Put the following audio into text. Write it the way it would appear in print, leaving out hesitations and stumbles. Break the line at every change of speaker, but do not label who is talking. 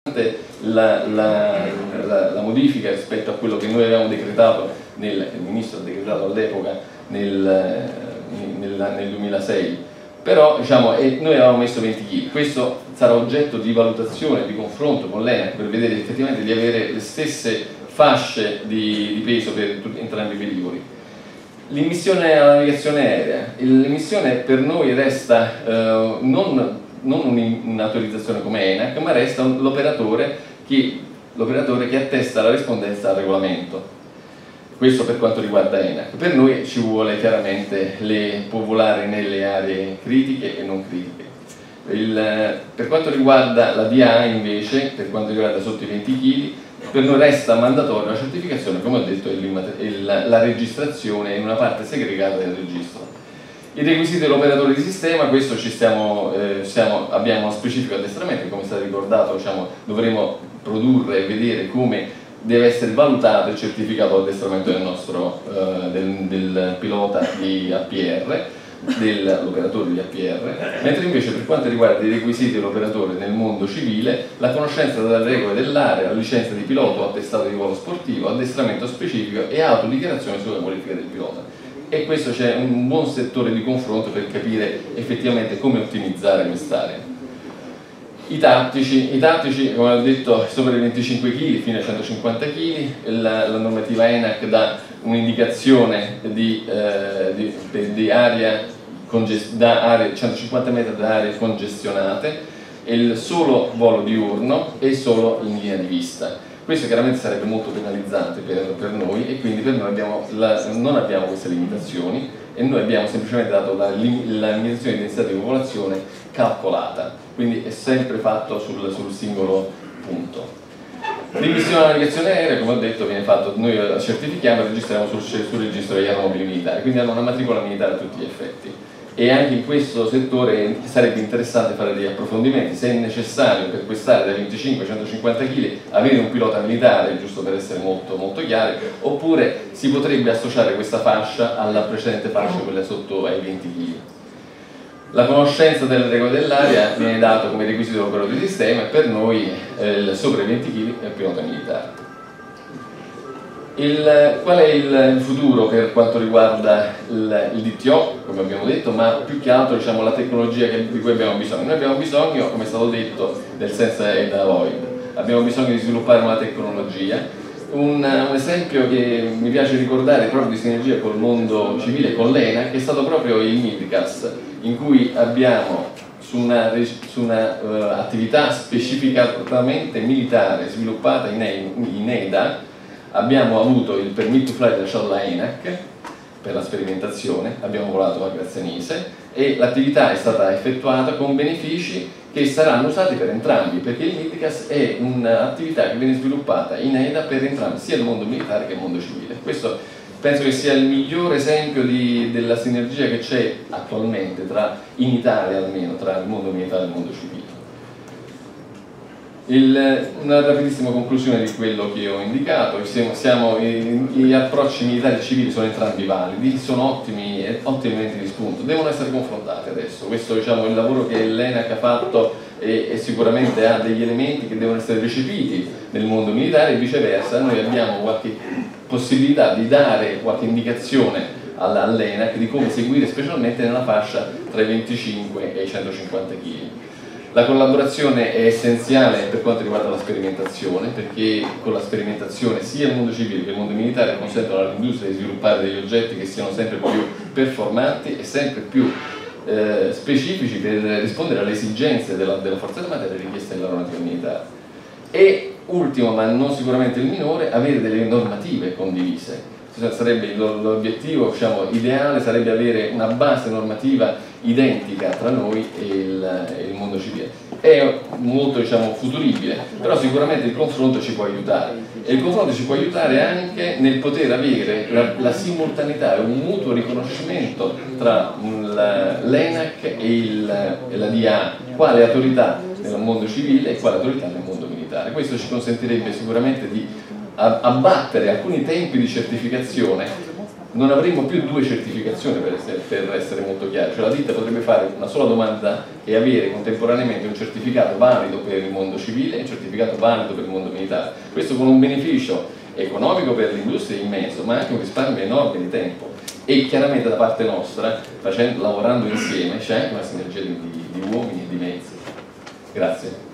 la modifica rispetto a quello che noi avevamo decretato, il Ministro ha decretato all'epoca nel 2006, però diciamo, noi avevamo messo 20 kg. Questo sarà oggetto di valutazione, di confronto con l'ENAC per vedere effettivamente di avere le stesse fasce di peso per entrambi i velivoli. L'immissione alla navigazione aerea. L'immissione per noi resta non un'autorizzazione come ENAC, ma resta l'operatore che attesta la rispondenza al regolamento. Questo per quanto riguarda ENAC. Per noi ci vuole chiaramente può volare nelle aree critiche e non critiche. Per quanto riguarda la DA invece, per quanto riguarda sotto i 20 kg, per noi resta mandatoria la certificazione, come ho detto, la registrazione in una parte segregata del registro. I requisiti dell'operatore di sistema, questo abbiamo uno specifico addestramento, come è stato ricordato, dovremo produrre e vedere come deve essere valutato e certificato l'addestramento del pilota di APR, dell'operatore di APR, mentre invece per quanto riguarda i requisiti dell'operatore nel mondo civile, la conoscenza delle regole dell'area, la licenza di pilota o attestato di volo sportivo, addestramento specifico e autodichiarazione sulla qualifica del pilota. E questo c'è un buon settore di confronto per capire effettivamente come ottimizzare quest'area. I tattici, come ho detto, sopra i 25 kg fino a 150 kg, la normativa ENAC dà un'indicazione di area, da aree 150 metri da aree congestionate, il solo volo diurno e solo in linea di vista. Questo chiaramente sarebbe molto penalizzante per noi e quindi per noi non abbiamo queste limitazioni e noi abbiamo semplicemente dato la limitazione di densità di popolazione calcolata, quindi è sempre fatto sul singolo punto. L'immissione alla navigazione aerea, come ho detto, viene fatto, noi la certifichiamo e registriamo sul registro degli aeromobili militari, quindi hanno una matricola militare a tutti gli effetti. E anche in questo settore sarebbe interessante fare degli approfondimenti, se è necessario per quest'area da 25 a 150 kg avere un pilota militare, giusto per essere molto, molto chiari, oppure si potrebbe associare questa fascia alla precedente fascia, quella sotto ai 20 kg. La conoscenza delle regole dell'area viene data come requisito dell'operatore di sistema e per noi sopra i 20 kg è il pilota militare. Qual è il futuro per quanto riguarda il DTO, come abbiamo detto, ma più che altro diciamo, la tecnologia di cui abbiamo bisogno? Noi abbiamo bisogno, come è stato detto, del senza ed avoid, abbiamo bisogno di sviluppare una tecnologia. Un esempio che mi piace ricordare proprio di sinergia col mondo civile, con l'ENAC, è stato proprio il MIDCAS, in cui abbiamo su una attività specificatamente militare sviluppata in EDA, abbiamo avuto il permit to fly rilasciato da ENAC per la sperimentazione, abbiamo volato a Grazianise e l'attività è stata effettuata con benefici che saranno usati per entrambi, perché il MIDCAS è un'attività che viene sviluppata in EDA per entrambi, sia il mondo militare che il mondo civile. Questo penso che sia il migliore esempio della sinergia che c'è attualmente in Italia almeno, tra il mondo militare e il mondo civile. Una rapidissima conclusione di quello che ho indicato: gli approcci militari e civili sono entrambi validi, sono ottimi elementi di spunto, devono essere confrontati adesso. Questo diciamo, è il lavoro che l'ENAC ha fatto e sicuramente ha degli elementi che devono essere recepiti nel mondo militare e viceversa. Noi abbiamo qualche possibilità di dare qualche indicazione all'ENAC di come seguire, specialmente nella fascia tra i 25 e i 150 kg. La collaborazione è essenziale per quanto riguarda la sperimentazione, perché con la sperimentazione sia il mondo civile che il mondo militare consentono all'industria di sviluppare degli oggetti che siano sempre più performanti e sempre più specifici per rispondere alle esigenze della forza armata e alle richieste dell'aeronautica militare. E ultimo, ma non sicuramente il minore, avere delle normative condivise. L'obiettivo diciamo, ideale sarebbe avere una base normativa identica tra noi e il mondo civile. È molto diciamo, futuribile, però sicuramente il confronto ci può aiutare e il confronto ci può aiutare anche nel poter avere la simultaneità e un mutuo riconoscimento tra l'ENAC e la DA, quale autorità nel mondo civile e quale autorità nel mondo militare. Questo ci consentirebbe sicuramente di abbattere alcuni tempi di certificazione non avremmo più due certificazioni per essere molto chiari, cioè la ditta potrebbe fare una sola domanda e avere contemporaneamente un certificato valido per il mondo civile e un certificato valido per il mondo militare, questo con un beneficio economico per l'industria immenso, ma anche un risparmio enorme di tempo. E chiaramente da parte nostra, lavorando insieme, c'è anche una sinergia di uomini e di mezzi. Grazie.